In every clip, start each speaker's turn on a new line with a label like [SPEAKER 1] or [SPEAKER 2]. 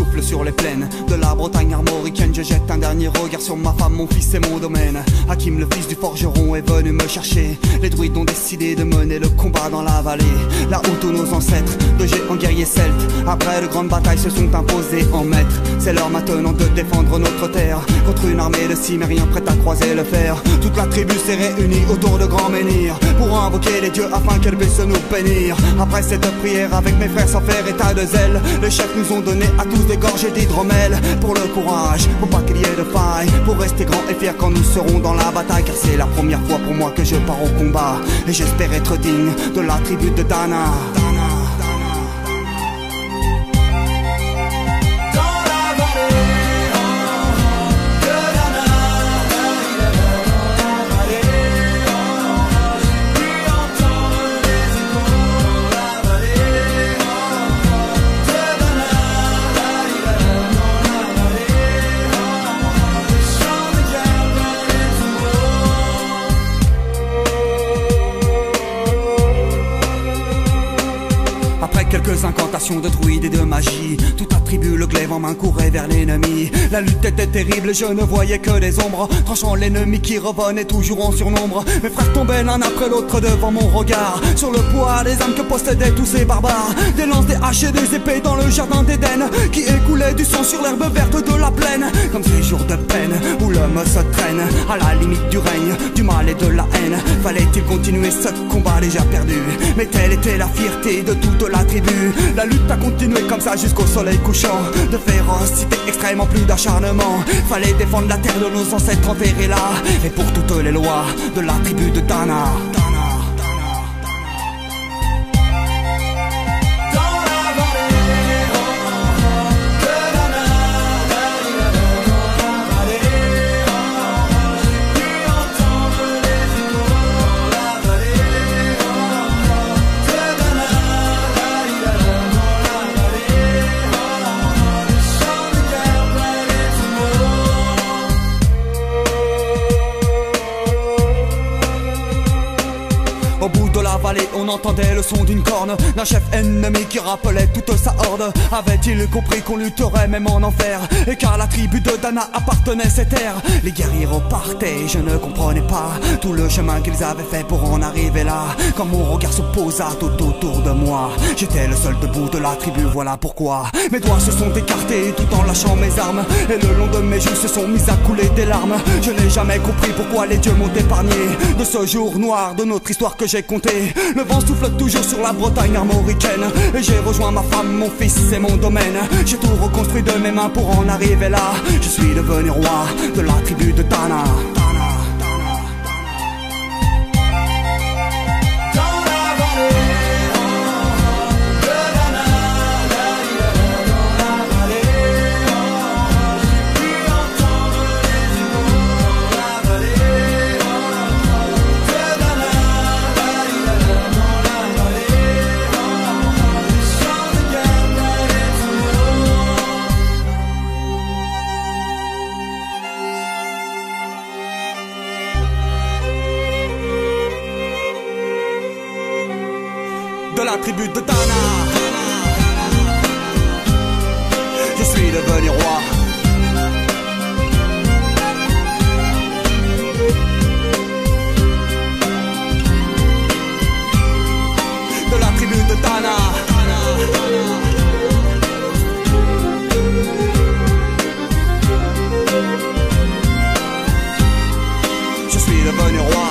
[SPEAKER 1] souffle sur les plaines de la Bretagne armoricaine. Je jette un dernier regard sur ma femme, mon fils et mon domaine. Hakim, le fils du forgeron, est venu me chercher. Les druides ont décidé de mener le combat dans la vallée, là où tous nos ancêtres, de géants guerriers celtes, après de grandes batailles se sont imposés en maîtres. C'est l'heure maintenant de défendre notre terre contre une armée de cimériens prête à croiser le fer. Toute la tribu s'est réunie autour de grands menhirs pour invoquer les dieux afin qu'elle puisse nous bénir. Après cette prière avec mes frères sans faire état de zèle, les chefs nous ont donné à tous des gorgées d'hydromel. Pour le courage, pour pas qu'il y ait de faille, pour rester grand et fier quand nous serons dans la bataille. Car c'est la première fois pour moi que je pars au combat, et j'espère être digne de la tribu de Dana. Quelques incantations de druides et de magie, toute la tribu, le glaive en main, courait vers l'ennemi. La lutte était terrible, je ne voyais que des ombres, tranchant l'ennemi qui revenait toujours en surnombre. Mes frères tombaient l'un après l'autre devant mon regard, sur le poids des âmes que possédaient tous ces barbares. Des lances, des haches et des épées dans le jardin d'Éden, qui écoulaient du sang sur l'herbe verte de la plaine. Comme ces jours de peine où l'homme se traîne à la limite du règne, du mal et de la haine. Fallait-il continuer ce combat déjà perdu? Mais telle était la fierté de toute la tribu. La lutte a continué comme ça jusqu'au soleil couchant. De férocité extrême en plus d'acharnement, fallait défendre la terre de nos ancêtres enterrés là, et pour toutes les lois de la tribu de Dana. Au bout de la vallée, on entendait le son d'une corne, d'un chef ennemi qui rappelait toute sa horde. Avait-il compris qu'on lutterait même en enfer, et qu'à la tribu de Dana appartenait ces terres? Les guerriers repartaient, je ne comprenais pas tout le chemin qu'ils avaient fait pour en arriver là. Quand mon regard se posa tout autour de moi, j'étais le seul debout de la tribu, voilà pourquoi mes doigts se sont écartés tout en lâchant mes armes, et le long de mes joues se sont mis à couler des larmes. Je n'ai jamais compris pourquoi les dieux m'ont épargné de ce jour noir de notre histoire que j'ai compté. Le vent souffle toujours sur la Bretagne armoricaine, et j'ai rejoint ma femme, mon fils et mon domaine. J'ai tout reconstruit de mes mains pour en arriver là. Je suis devenu roi de la tribu de Dana. De la tribu de Dana, je suis devenu roi. De la tribu de Dana. Je suis devenu roi.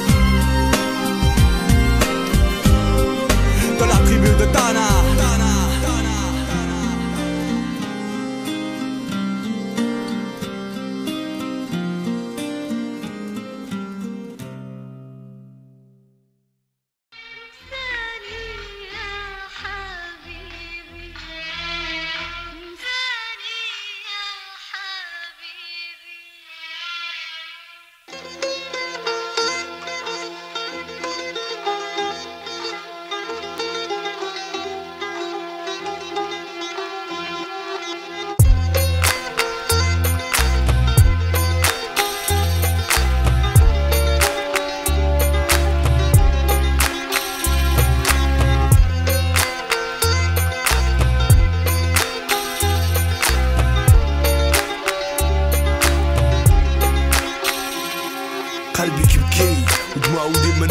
[SPEAKER 1] De la tribu de Dana.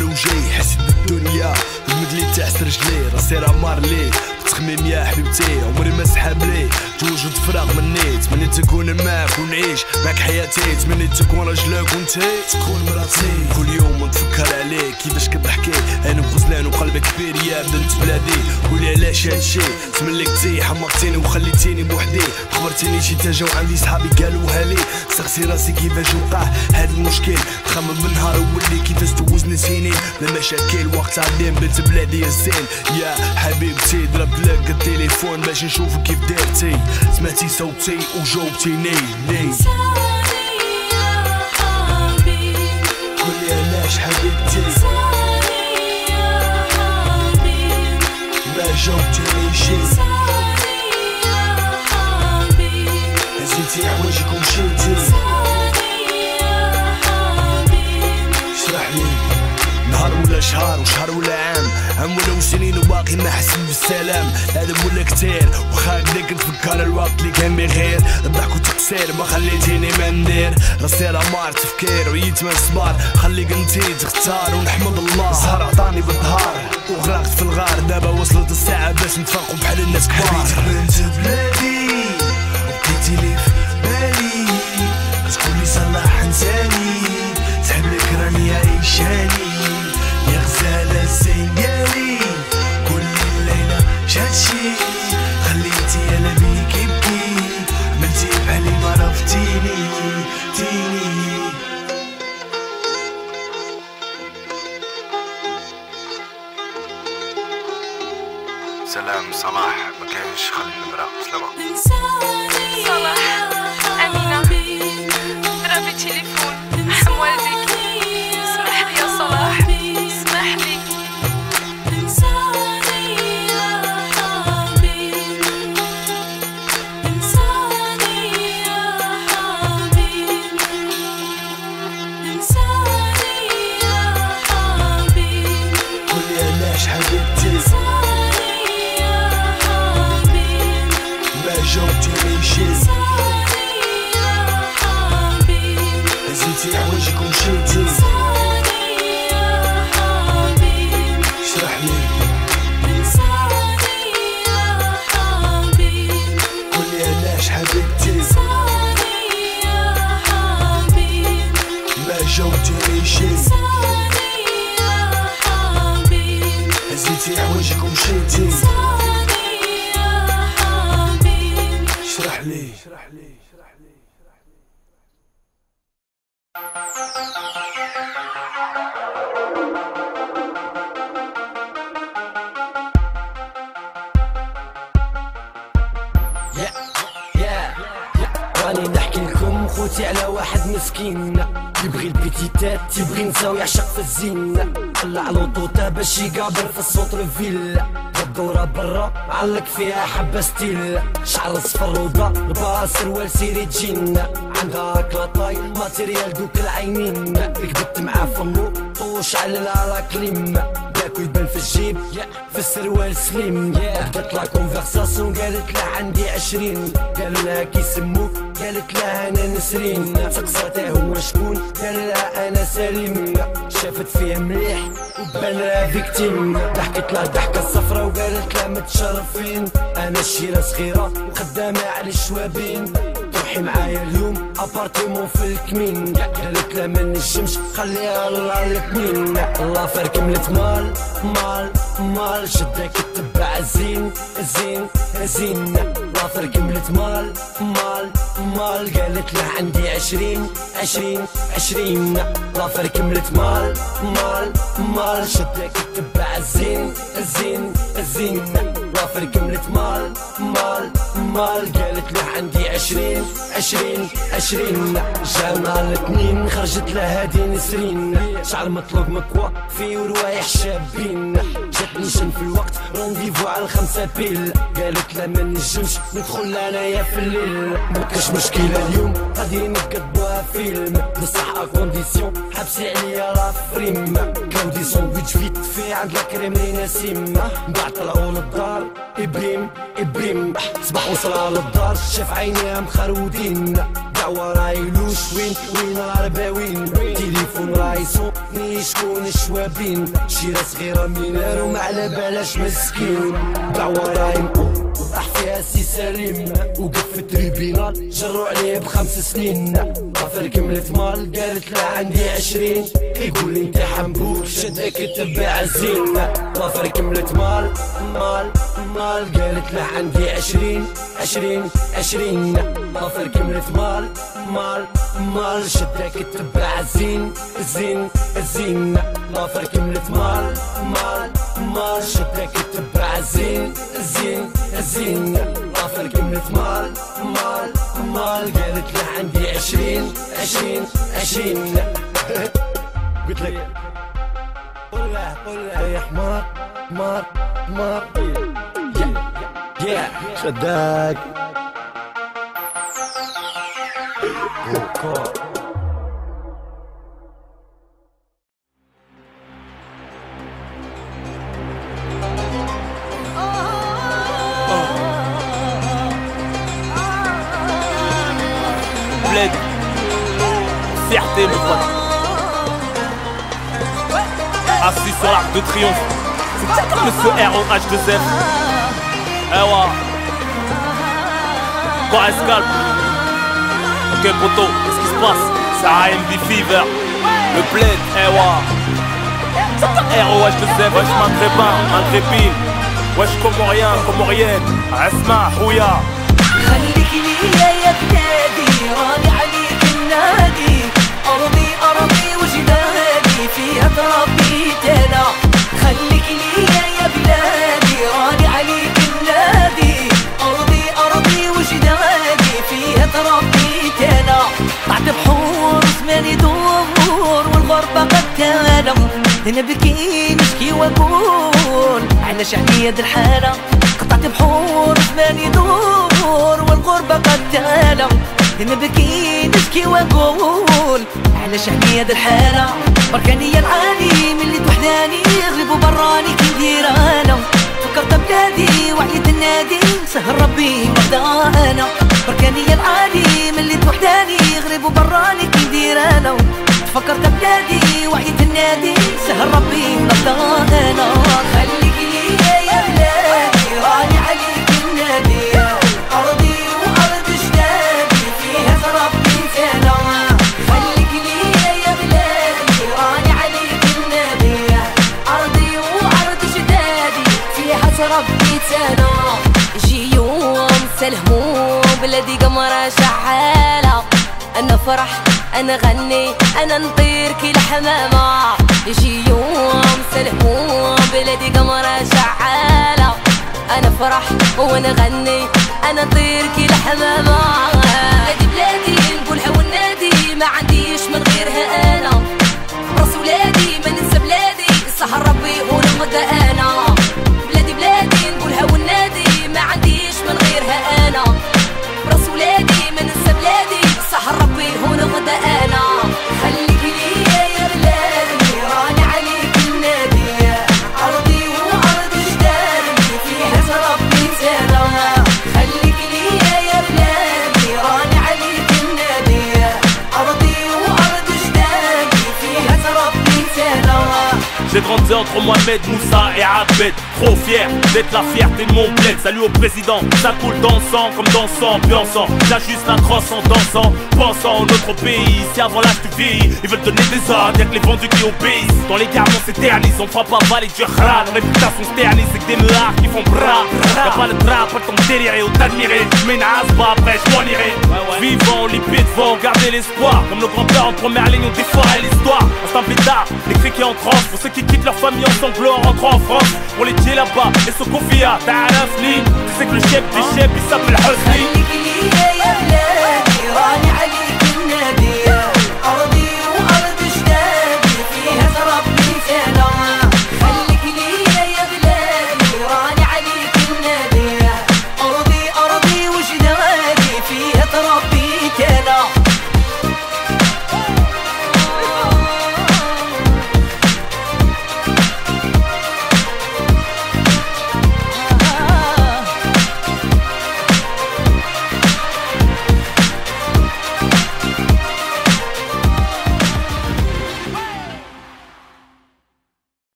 [SPEAKER 2] انا وجاي حسيت بالدنيا المد لي تحت رجلي راسي راه مار لي تخميم يا حبيبتي عمري ما سحاب لي توجد فراغ مني تمني تكون معاك ونعيش معاك حياتي تمني تكون رجلك وانتي تكون مراتي كل يوم نتفكر عليك كيفاش كتضحكي انا مخزلان وقلبك كبير يا بنت بلادي قولي علاش هادشي تملكتي حمقتيني وخليتيني بوحدي خبرتيني شي تاجا وعندي صحابي قالوها لي سقسي راسي كيفاش وقع هاد المشكل نخمم بالنهار ولي كيفاش دوزنا سنين المشاكل وقت عليم بنت بلادي الزين يا حبيبتي ضربت لك التليفون باش نشوفك كيف دارتي سمعتي صوتي وجاوبتيني لي قولي علاش حبيبتي ما جاوبتيني شي هزيتي حوايجك ومشيتي اشرحلي نهار ولا شهر وشهر ولا عام ولا سنين وباقي ما حسيت بالسلام العذاب ولا كتير وخا هكدا كنتفكر الوقت اللي كان بخير الضحك والتقصير ما خليتيني ما ندير راسي راه مار تفكير وعييت من الصبار خليك انتي تختار ونحمد الله الزهر عطاني بالظهر وغرقت في الغار دابا وصلت الساعة باش نتفرقوا بحال الناس كبار حبيت بنت بلادي وبقيتي لي في بالي كتقولي صلاح انساني تحبلك راني عيشاني يا غزالة الزيالي كل الليلة شاتشي خليتي انا بيك يبكي عملتي بحالي ما رفتيني سلام صلاح ما كاينش خلي المرا سلامة
[SPEAKER 3] صلاح أمينة ضربي تليفون حم والديك اسمح لي يا صلاح اسمح لي
[SPEAKER 2] قولي علاش حبيبتي جاوبتيني شي هزيتي حوايجك ومشيتي اشرحلي قولي علاش حبيبتي ما جاوبتيني شي هزيتي حوايجك ومشيتي اشرح لي
[SPEAKER 4] راني نحكي لكم خوتي على واحد مسكين يبغي البيتيتات تيبغي نساو يعشق في الزين طلع لوطوطا باش يقابر في السوطر فيلا الدورة برا علق فيها حبة ستيل شعر صفر وضا لباس سروال سيري تجينا عندها كلاطاي ماتيريال دوك العينين ركبت معاه فمو طوش على لاكليم داكو يبان في الجيب في السروال سليم بدات لا كونفرساسيون قالت له عندي 20 قال لها كي سموك قالت لها انا نسرين سقساتها هو شكون قال لها انا سليم شافت فيه مليح وبان لها فيكتيم ضحكت لها ضحكه صفرا وقالت لها متشرفين انا الشيره صغيره وخدامه على الشوابين روحي معايا اليوم ابارتيمون في الكمين قالت لها ما نجمش خليها الله الكمين الله فار كملت مال مال مال شداك تتبع الزين زين زين الله فار كملت مال مال مال قالت له عندي 20 الله فار كملت مال مال مال شداك تتبع الزين زين زين الله فار كملت مال مال مال قالت له عندي 20 جانا الاثنين خرجت لها هادي نسرين شعر مطلوب مكوى في وروايح شابين جاتني شن في الوقت رونديفو على 5 بيل قالت لا ما نجمش ندخل انايا في الليل مكاش مشكله اليوم غادي نكتبوها فيلم بصح اكونديسيون حبسي عليا لا فريم كاودي ساندويتش فيت في عند لاكريم لي نسيم بعد طلعوا للدار ابريم صباح وصل للدار شاف عينيها مخرودين دعوة راهي لوش وين رباوين تليفون راهي صوتني شكون الشوابين شيرة صغيرة مينار وما على بالاش مسكين دعوة راهي طاح فيها سي سليم وقف في التريبينال جروا عليه ب5 سنين غفر كملت مال قالت له عندي 20 يقول لي انت حنبوك شدك تبع الزين غفر كملت مال قالت له عندي 20 غفر كملت مال شدك تبع الزين غفر كملت مال شدك تبع الزين غفر كملت مال قالت له عندي 20 قلت لك قول له يا حمار شداك
[SPEAKER 5] Bled, fierté mes potes. Assis sur l'arc de triomphe, c'est Monsieur ROH2F. Eh ouais. Quoi escalpe. Ok poto, qu'est-ce qui se passe? C'est AMD Fever. Le Bled, eh ouais. ROH2F, wesh Maghrébin, Maghrébine. Wesh comorienne, Asma, Houya.
[SPEAKER 6] خليك ليا يا بلادي راني عليك النادي أرضي وجدادي فيها تربيت أنا خليك ليا يا بلادي راني عليك النادي أرضي وجدادي فيها تربيت أنا طلعت بحور زماني دور والغربة قد تانا نبكي نشكي وأقول علاش عليا هاد الحالة قطعت بحور زماني دور والغربة قد تالا نبكي نشكي ونقول علاش عليا هاد الحالة بركانية العالي ملي توحداني غريب وبراني كي ندير انا فكرت بلادي وعيت النادي سهر ربي مرضى انا بركانية العالي ملي توحداني غريب وبراني كي ندير انا فكرت بلادي وعيت النادي سهر ربي مرضى انا خليك ليا يا بلادي راني عليك النادي أرضي وأرض جدادي فيها تربيت أنا خليك ليا يا بلادي راني عليك النادي أرضي وأرض جدادي فيها تربيت أنا يجي يوم سلهمو بلادي قمرة شحالة أنا فرح أنا غني أنا نطير كي الحمامة يجي يوم سلهمو بلادي قمرة شحالة أنا فرح وأنا غني أنا نطير كي الحمامة بلادي نقولها والنادي ما عنديش من غيرها أنا راس ولادي ما ننسى بلادي سهر ربي ونغدا أنا بلادي نقولها والنادي ما عنديش من غيرها أنا راس ولادي ما ننسى بلادي سهر ربي ونغدا أنا خليك ليا يا بلادي راني عليك النادي أرضي وأرض جدادي فيها تربيت أنا خليك ليا يا بلادي راني عليك النادي أرضي وأرض جدادي فيها تربيت أنا
[SPEAKER 5] J'ai grandi entre Mohamed, Moussa et Abed. Trop fier d'être la fierté de mon bled. Salut au président, ça coule dans le sang comme dans son ambiançant. J'ajuste la crosse en dansant, pensant au notre pays. Si avant l'âge tu vieillis, ils veulent donner des ordres, y'a que les vendus qui obéissent. Dans les garments on s'éternise, on frappe à balle et du rap. Réputation se ternise, c'est que des meurs qui font bras. Y'a pas le drap, pas le temps de délirer ou d'admirer. Mais n'as pas après, je m'en irai. Vivant, limpide, devant, garder l'espoir. Comme nos grands-pères en première ligne ont déforé l'histoire. Instant plus tard, les cris qui entrent pour ceux qui quittent leur famille en sanglots en rentrant en France. Pour les tiers là-bas, et ce Kofia, t'arafni. Tu sais que le chef du chef, il s'appelle Hosni.
[SPEAKER 6] خليك ليا يا بلادي راني عليك النادي أرضي وأرض جدادي فيها تربيت أنا خليك ليا يا بلادي راني عليك النادي أرضي وجدادي فيها تربيت أنا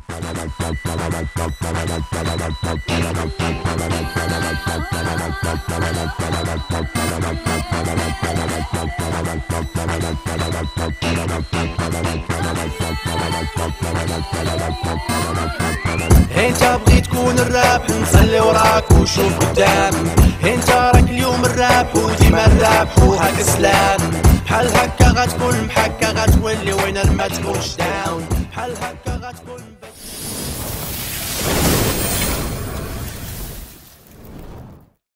[SPEAKER 7] انت بغيت تكون الرابح نصلي وراك وشوف قدام. انت راك اليوم الرابح وديما الرابح وهاك سلام. بحال هكا غتكون محكا غتولي وين ما تكونش داون. بحال هكا